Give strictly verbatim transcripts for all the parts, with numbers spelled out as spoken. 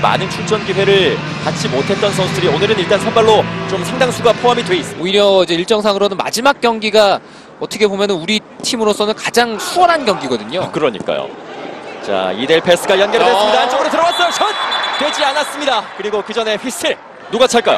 많은 출전 기회를 갖지 못했던 선수들이 오늘은 일단 선발로 좀 상당수가 포함이 돼 있습니다. 오히려 이제 일정상으로는 마지막 경기가 어떻게 보면은 우리 팀으로서는 가장 수월한 경기거든요. 그러니까요. 자, 이 대 일 패스가 연결이 됐습니다. 어. 안쪽으로 들어왔어요. 슛! 되지 않았습니다. 그리고 그 전에 휘슬. 누가 찰까요?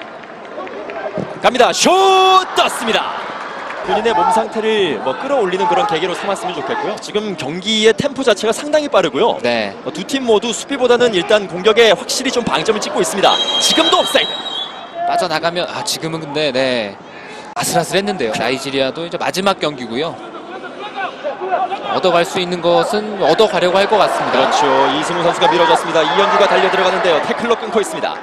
갑니다. 슛! 떴습니다. 본인의 몸 상태를 뭐 끌어올리는 그런 계기로 삼았으면 좋겠고요. 지금 경기의 템포 자체가 상당히 빠르고요. 네. 두 팀 모두 수비보다는 일단 공격에 확실히 좀 방점을 찍고 있습니다. 지금도 옵사이드. 빠져나가면 아 지금은 근데 네 아슬아슬했는데요. 나이지리아도 이제 마지막 경기고요. 얻어갈 수 있는 것은 얻어가려고 할 것 같습니다. 그렇죠. 이승우 선수가 밀어줬습니다. 이현규가 달려 들어가는데요. 태클로 끊고 있습니다.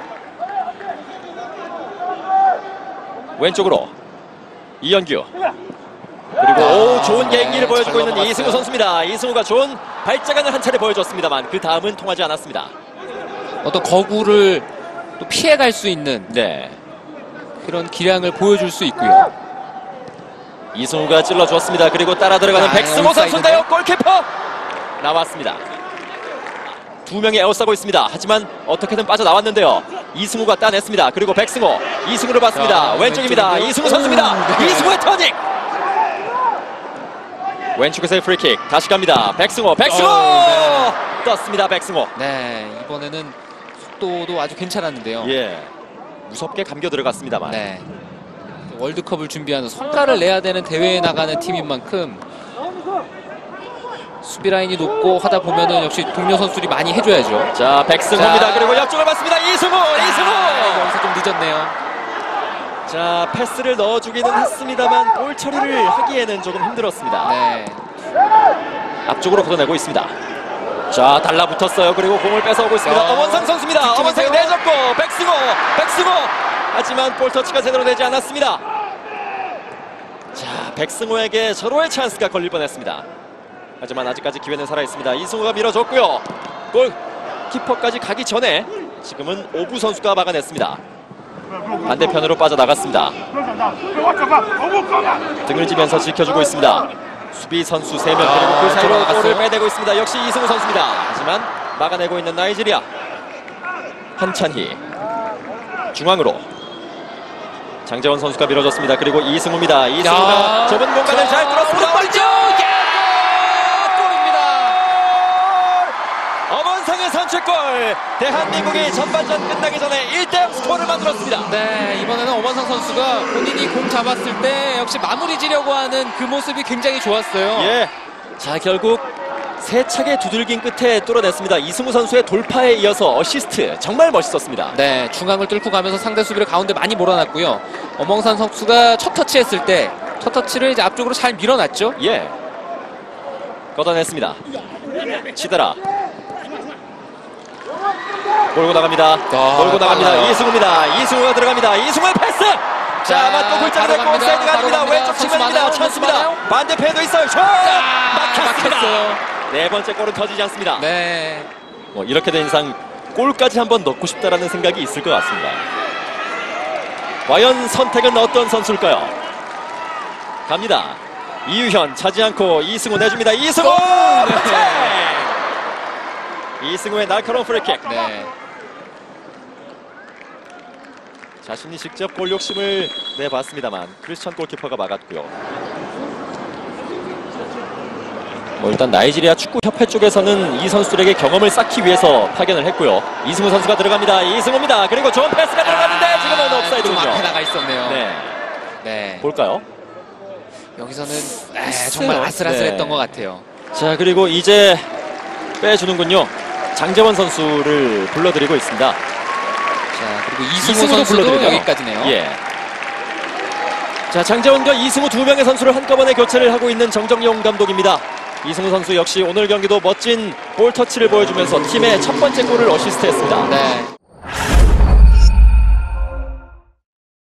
왼쪽으로 이현규. 그리고 아, 오, 좋은 네, 개인기를 보여주고 잘 있는 넘어갔어요. 이승우 선수입니다. 이승우가 좋은 발자간을 한 차례 보여줬습니다만 그 다음은 통하지 않았습니다. 어떤 거구를 또 피해갈 수 있는 네, 그런 기량을 보여줄 수 있고요. 이승우가 찔러주었습니다. 그리고 따라 들어가는 아, 백승호 온사이드네. 선수인데요. 골키퍼 나왔습니다. 두 명이 에워싸고 있습니다. 하지만 어떻게든 빠져나왔는데요. 이승우가 따냈습니다. 그리고 백승호, 이승우를 봤습니다. 자, 왼쪽입니다. 왼쪽인데요. 이승우 선수입니다. 오, 네. 이승우의 터닝. 왼쪽에서의 프리킥 다시 갑니다. 백승호, 백승호 어, 네. 떴습니다. 백승호. 네, 이번에는 속도도 아주 괜찮았는데요. 예, 무섭게 감겨 들어갔습니다만. 네. 월드컵을 준비하는 성과를 내야 되는 대회에 나가는 팀인 만큼 수비 라인이 높고 하다 보면은 역시 동료 선수들이 많이 해줘야죠. 자, 백승호입니다. 자. 그리고 옆쪽을 봤습니다. 이승우, 이승우. 아, 여기서 좀 늦었네요. 자, 패스를 넣어주기는 했습니다만 볼 처리를 하기에는 조금 힘들었습니다. 네. 앞쪽으로 걷어내고 있습니다. 자, 달라붙었어요. 그리고 공을 뺏어오고 있습니다. 어, 엄원상 선수입니다. 뒤쪽이세요? 엄원상이 내줬고 백승호, 백승호. 하지만 볼 터치가 제대로 되지 않았습니다. 자, 백승호에게 절호의 찬스가 걸릴 뻔했습니다. 하지만 아직까지 기회는 살아있습니다. 이승우가 밀어줬고요. 골 키퍼까지 가기 전에 지금은 오부 선수가 막아냈습니다. 반대편으로 빠져나갔습니다. 등을 지면서 지켜주고 있습니다. 수비 선수 세 명 그리고 그 아, 사이로 들어갔어요. 골을 빼내고 있습니다. 역시 이승우 선수입니다. 하지만 막아내고 있는 나이지리아. 한찬희 중앙으로 장재원 선수가 밀어줬습니다. 그리고 이승우입니다. 이승우가 야, 좁은 공간을 자, 잘 뚫었습니다. 오른발이죠. 엄원상의 선취골! 대한민국이 전반전 끝나기 전에 일 대 영 스코어를 만들었습니다. 네, 이번에는 엄원상 선수가 본인이 공 잡았을 때 역시 마무리 지려고 하는 그 모습이 굉장히 좋았어요. 예. 자, 결국 세 차례 두들긴 끝에 뚫어냈습니다. 이승우 선수의 돌파에 이어서 어시스트 정말 멋있었습니다. 네, 중앙을 뚫고 가면서 상대 수비를 가운데 많이 몰아놨고요. 엄원상 선수가 첫 터치했을 때 첫 터치를 이제 앞쪽으로 잘 밀어놨죠. 예. 걷어냈습니다. 치더라. 몰고 나갑니다. 아, 몰고 나갑니다. 빨라요. 이승우입니다. 이승우가 들어갑니다. 이승우의 패스! 자, 자, 맞고 골자를 바로 냈고 갑니다. 옵사이드가 바로 아닙니다. 갑니다. 왼쪽 선수 측면입니다. 많아요. 찬스입니다. 선수 많아요. 반대편에도 있어요. 슛! 아, 막혔습니다. 막혔어요. 네 번째 골은 터지지 않습니다. 네. 뭐 이렇게 된 이상 골까지 한번 넣고 싶다라는 생각이 있을 것 같습니다. 과연 선택은 어떤 선수일까요? 갑니다. 이유현 차지 않고 이승우 내줍니다. 이승우! 네. 이승우의 날카로운 프리킥. 네. 자신이 직접 골 욕심을 내봤습니다만 크리스찬 골키퍼가 막았고요. 뭐 일단 나이지리아 축구협회 쪽에서는 이 선수들에게 경험을 쌓기 위해서 파견을 했고요. 이승우 선수가 들어갑니다. 이승우입니다. 그리고 좋은 패스가 들어갔는데 아, 지금은 좀 옵사이드군요. 앞에 나가 있었네요. 네, 네. 볼까요? 여기서는 에, 정말 아슬아슬했던 네. 것 같아요. 자, 그리고 이제 빼주는군요. 장재원 선수를 불러드리고 있습니다. 자, 그리고 이승우 이승우도 선수도 불러드리고요. 여기까지네요. 예. 자, 장재원과 이승우 두 명의 선수를 한꺼번에 교체를 하고 있는 정정용 감독입니다. 이승우 선수 역시 오늘 경기도 멋진 볼 터치를 보여주면서 팀의 첫 번째 골을 어시스트했습니다. 네.